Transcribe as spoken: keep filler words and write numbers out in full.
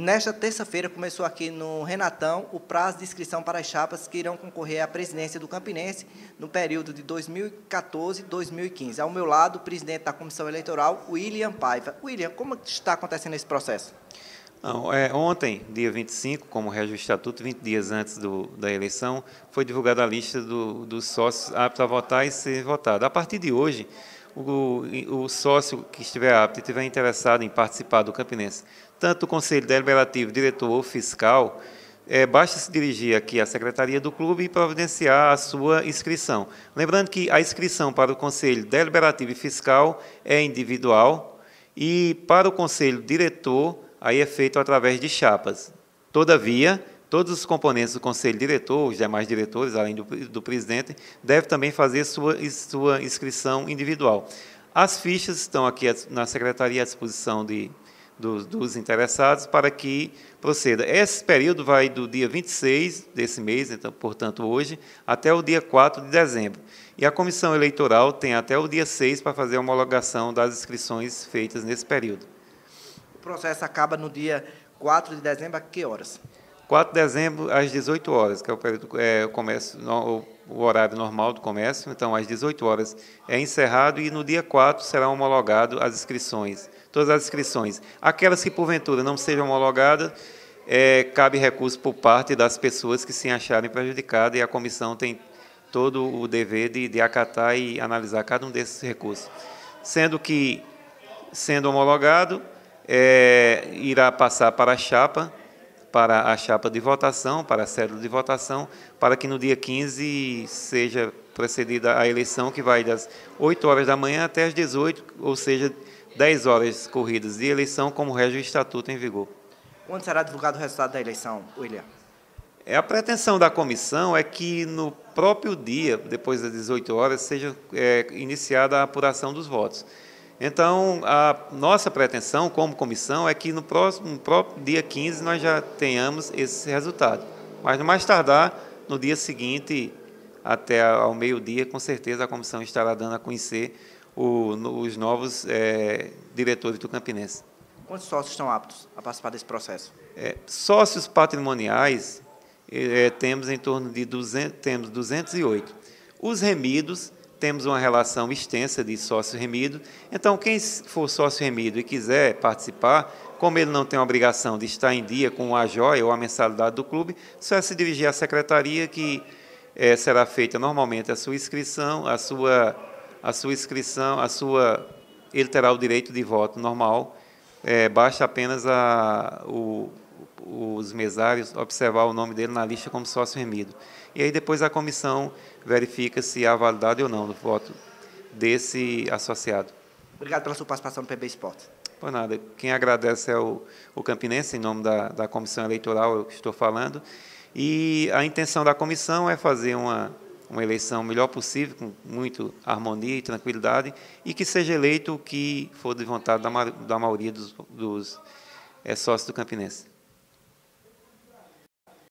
Nesta terça-feira começou aqui no Renatão o prazo de inscrição para as chapas que irão concorrer à presidência do Campinense no período de dois mil e quatorze a dois mil e quinze. Ao meu lado, o presidente da Comissão Eleitoral, William Paiva. William, como está acontecendo esse processo? Não, é, ontem, dia vinte e cinco, como rege o Estatuto, vinte dias antes do, da eleição, foi divulgada a lista do, dos sócios aptos a votar e ser votado. A partir de hoje, o, o sócio que estiver apto e estiver interessado em participar do Campinense, tanto do Conselho Deliberativo, diretor ou fiscal, é, basta se dirigir aqui à Secretaria do Clube e providenciar a sua inscrição. Lembrando que a inscrição para o Conselho Deliberativo e Fiscal é individual e para o Conselho Diretor aí é feito através de chapas. Todavia, todos os componentes do Conselho Diretor, os demais diretores, além do, do presidente, devem também fazer sua, sua inscrição individual. As fichas estão aqui na Secretaria à disposição de, dos, dos interessados para que proceda. Esse período vai do dia vinte e seis desse mês, então, portanto, hoje, até o dia quatro de dezembro. E a Comissão Eleitoral tem até o dia seis para fazer a homologação das inscrições feitas nesse período. O processo acaba no dia quatro de dezembro, a que horas? quatro de dezembro, às dezoito horas, que é o, período, é, o, comércio, o, o horário normal do comércio. Então, às dezoito horas é encerrado e no dia quatro será homologado as inscrições, todas as inscrições. Aquelas que, porventura, não sejam homologadas, é, cabe recurso por parte das pessoas que se acharem prejudicadas e a comissão tem todo o dever de, de acatar e analisar cada um desses recursos. Sendo que, sendo homologado, É, irá passar para a chapa, para a chapa de votação, para a cédula de votação, para que no dia quinze seja procedida a eleição, que vai das oito horas da manhã até as dezoito, ou seja, dez horas corridas de eleição, como rege o Estatuto em vigor. Quando será divulgado o resultado da eleição, William? É, a pretensão da comissão é que no próprio dia, depois das dezoito horas, seja é, iniciada a apuração dos votos. Então, a nossa pretensão como comissão é que no próximo no próprio dia quinze nós já tenhamos esse resultado. Mas, no mais tardar, no dia seguinte, até ao meio-dia, com certeza a comissão estará dando a conhecer o, no, os novos é, diretores do Campinense. Quantos sócios estão aptos a participar desse processo? É, sócios patrimoniais, é, temos em torno de duzentos, temos duzentos e oito. Os remidos, temos uma relação extensa de sócio remido. Então, quem for sócio remido e quiser participar, como ele não tem a obrigação de estar em dia com a joia ou a mensalidade do clube, só é se dirigir à secretaria que é, será feita normalmente a sua inscrição, a sua, a sua inscrição, a sua, ele terá o direito de voto normal, é, basta apenas a, o, os mesários observar o nome dele na lista como sócio remido. E aí depois a comissão verifica se há validade ou não do voto desse associado. Obrigado pela sua participação no P B Esporte. Por nada. Quem agradece é o, o Campinense, em nome da, da comissão eleitoral, eu que estou falando. E a intenção da comissão é fazer uma, uma eleição melhor possível, com muita harmonia e tranquilidade, e que seja eleito o que for de vontade da, da maioria dos, dos é, sócios do Campinense.